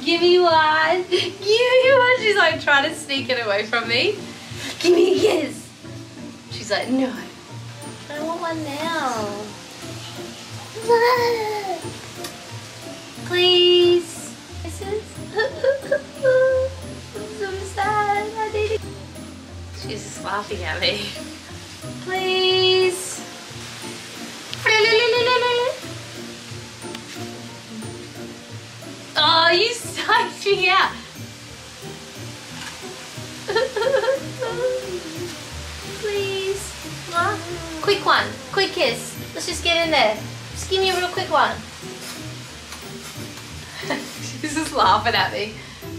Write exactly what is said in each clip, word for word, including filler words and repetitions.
Give me one. Give me one. She's like trying to sneak it away from me. Give me a kiss. She's like, no. I want one now. Please. Kisses. I'm so sad. I need it. She's just laughing at me. Please. Oh, you psyched me out. Please. Huh? Quick one. Quick kiss. Let's just get in there. Just give me a real quick one. She's just laughing at me.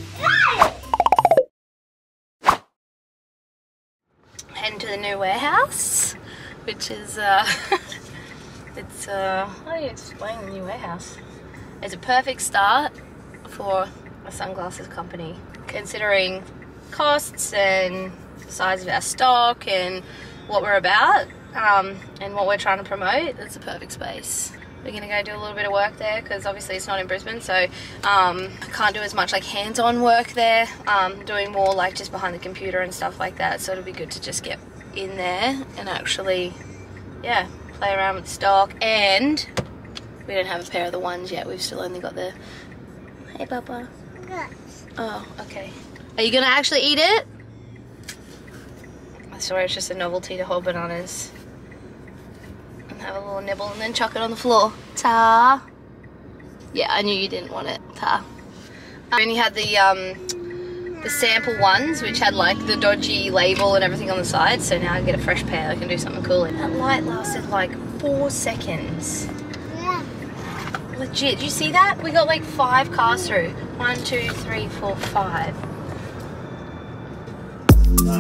Heading to the new warehouse, which is, uh, it's, uh, how do you explain the new warehouse? It's a perfect start for a sunglasses company, considering costs and the size of our stock and what we're about, um, and what we're trying to promote. It's a perfect space. We're gonna go do a little bit of work there because obviously it's not in Brisbane, so um, I can't do as much like hands-on work there. Um, doing more like just behind the computer and stuff like that. So it'll be good to just get in there and actually, yeah, play around with the stock. And we don't have a pair of the ones yet. We've still only got the. Hey, Papa. Yes. Oh, okay. Are you gonna actually eat it? I swear it's just a novelty to hold bananas. Have a little nibble and then chuck it on the floor. Ta. Yeah, I knew you didn't want it. Ta. I only had the um, the sample ones, which had like the dodgy label and everything on the side. So now I get a fresh pair. I can do something cool. That light lasted like four seconds. Yeah. Legit. Did you see that? We got like five cars through. One, two, three, four, five. Uh.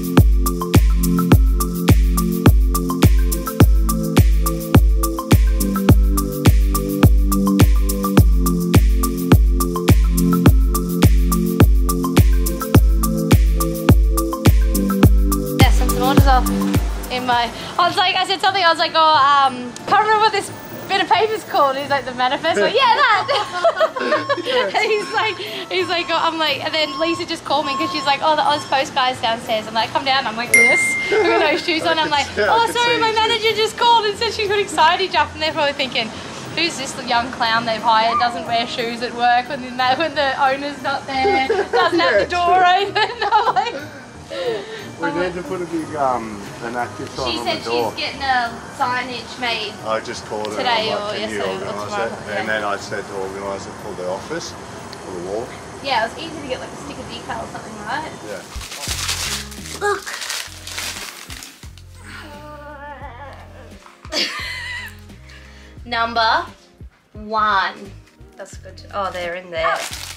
In my, I was like, I said something, I was like, oh, um, can't remember what this bit of paper's called. He's like, the manifesto. Yeah, that. And he's like, he's like, oh, I'm like, and then Lisa just called me because she's like, oh, the Oz Post guy's downstairs. I'm like, come down. I'm like this, with no shoes on. I'm like, oh, sorry, my manager just called and said she got excited up, and they're probably thinking, who's this young clown they've hired? Doesn't wear shoes at work when the when the owner's not there. Doesn't have the door open. I'm like. We need to put a big um, an active sign she on said the door. She's getting a signage made. I just called her today and I'm like, or can you yesterday or organise tomorrow, it? yeah. And then I said to organise it for the office, for the walk. Yeah, it was easy to get like a sticker decal or something, right? Yeah. Look. Number one. That's good. Oh, they're in there.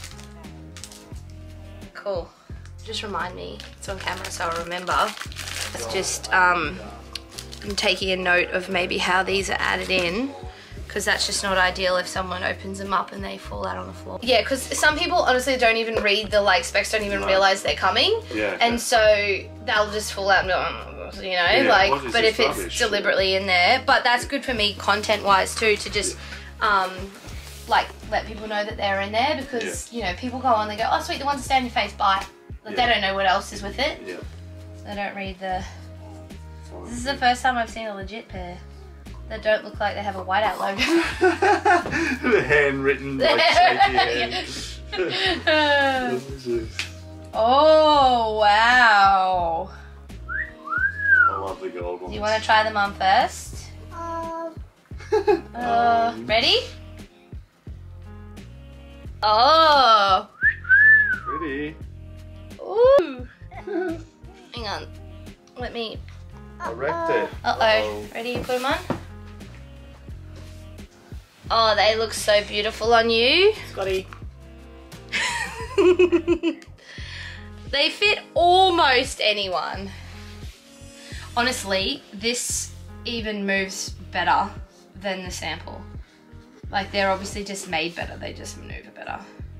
Cool. Just remind me, it's on camera so I'll remember. It's just um, I'm taking a note of maybe how these are added in, because that's just not ideal if someone opens them up and they fall out on the floor. Yeah, because some people honestly don't even read the like specs, don't even no. realize they're coming. Yeah. And so they'll just fall out and go, you know, yeah, like, but if rubbish? it's deliberately in there. But that's good for me content-wise too, to just um, like let people know that they're in there, because yeah. you know, people go on, they go, oh sweet, the ones that stay on your face, bye. Like, yeah. They don't know what else is with it. Yeah. They don't read the... This is the first time I've seen a legit pair that don't look like they have a whiteout logo. The handwritten, like, shaky hand. Oh, wow. I love the gold ones. Do you want to try them on first? Um. Uh, um. Ready? Oh. Ready? Ooh. Hang on. Let me... I wrecked it. Uh-oh. Uh-oh. Ready to put them on? Oh, they look so beautiful on you. Scotty. They fit almost anyone. Honestly, this even moves better than the sample. Like, they're obviously just made better. They just maneuver better.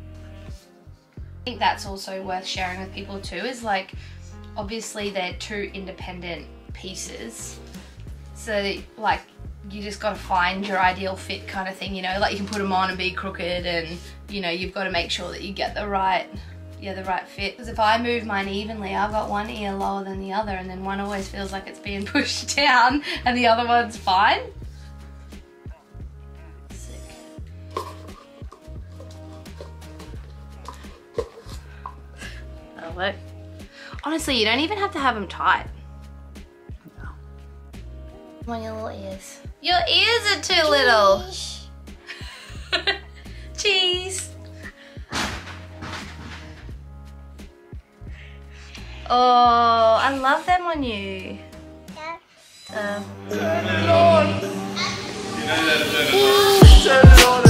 I think that's also worth sharing with people too, is like, obviously they're two independent pieces. So like, you just got to find your ideal fit kind of thing, you know, like you can put them on and be crooked, and you know, you've got to make sure that you get the right, yeah, the right fit. Because if I move mine evenly, I've got one ear lower than the other, and then one always feels like it's being pushed down and the other one's fine. Sick. That'll work. Honestly, you don't even have to have them tight. No. Come on, your little ears. Your ears are too little. Cheese. Oh, I love them on you. Yeah. Um. Turn it on. You know that turn it on. Turn it on.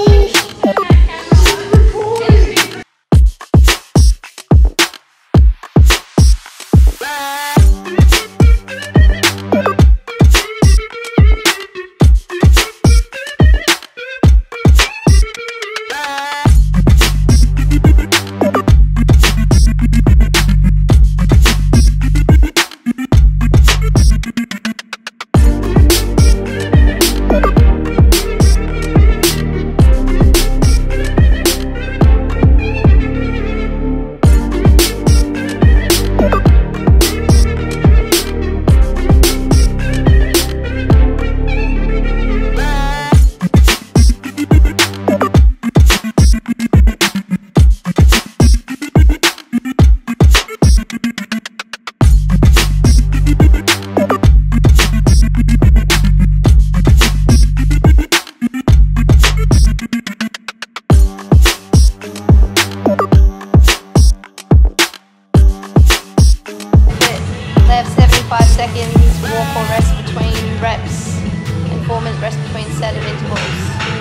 Seconds, walk or rest between reps, and four minute rest between set of intervals.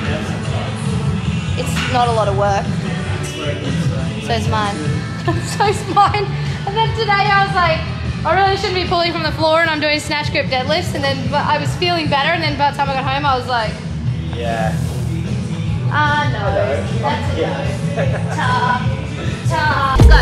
It's not a lot of work. So is mine. So is mine. And then today I was like, I really shouldn't be pulling from the floor, and I'm doing snatch grip deadlifts, and then but I was feeling better, and then by the time I got home I was like, yeah. Ah, uh, no. That's a no. Ta. Ta. Go.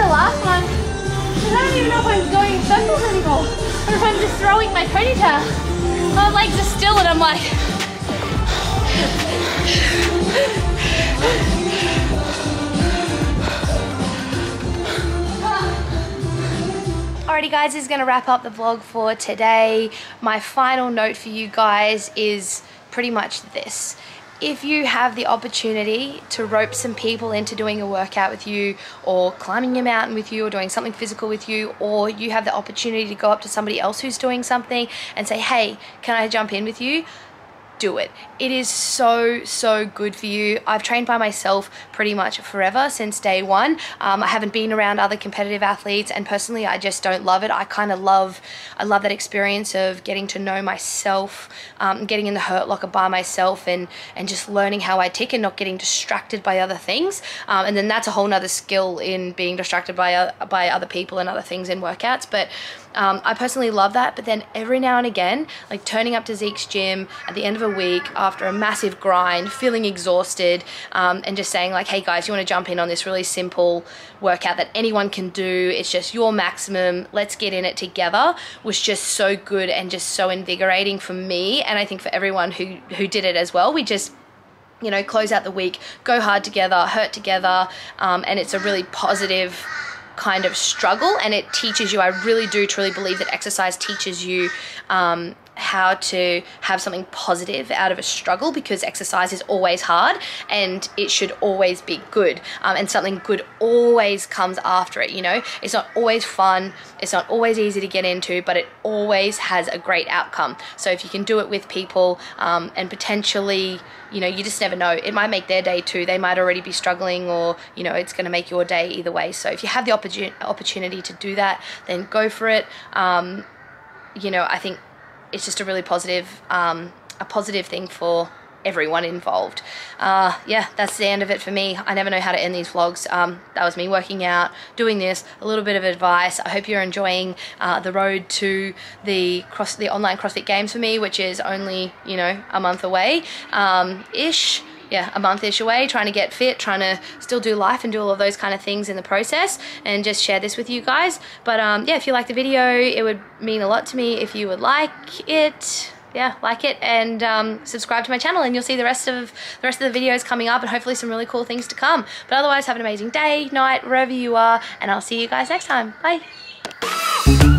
last one. I don't even know if I'm going in circles anymore, or if I'm just throwing my ponytail. My legs are still and I'm like... Alrighty guys, this is going to wrap up the vlog for today. My final note for you guys is pretty much this. If you have the opportunity to rope some people into doing a workout with you, or climbing a mountain with you, or doing something physical with you, or you have the opportunity to go up to somebody else who's doing something and say, hey, can I jump in with you? Do it. It is so, so good for you. I've trained by myself pretty much forever since day one. Um, I haven't been around other competitive athletes, and personally I just don't love it. I kind of love, I love that experience of getting to know myself, um, getting in the hurt locker by myself, and, and just learning how I tick and not getting distracted by other things. Um, and then that's a whole nother skill in being distracted by, uh, by other people and other things in workouts. But Um, I personally love that. But then every now and again, like turning up to Zeke's gym at the end of a week after a massive grind, feeling exhausted, um, and just saying like, hey guys, you want to jump in on this really simple workout that anyone can do, it's just your maximum, let's get in it together, was just so good and just so invigorating for me, and I think for everyone who who did it as well. We just, you know, close out the week, go hard together, hurt together, um, and it's a really positive kind of struggle, and it teaches you, I really do truly believe that exercise teaches you um, how to have something positive out of a struggle, because exercise is always hard and it should always be good, um, and something good always comes after it. You know, it's not always fun, it's not always easy to get into, but it always has a great outcome. So if you can do it with people, um, and potentially, you know, you just never know, it might make their day too. They might already be struggling, or, you know, it's going to make your day either way. So if you have the opportun opportunity to do that, then go for it. Um, you know, I think it's just a really positive, um, a positive thing for everyone involved. Uh, yeah, that's the end of it for me. I never know how to end these vlogs. Um, that was me working out, doing this, a little bit of advice. I hope you're enjoying uh, the road to the cross, the online CrossFit Games for me, which is only, you know, a month away, um, ish. Yeah, a month-ish away, trying to get fit, trying to still do life and do all of those kind of things in the process, and just share this with you guys. But um, yeah, if you like the video, it would mean a lot to me if you would like it. Yeah, like it, and um, subscribe to my channel, and you'll see the rest of the rest of the videos coming up, and hopefully some really cool things to come. But otherwise, have an amazing day, night, wherever you are, and I'll see you guys next time. Bye.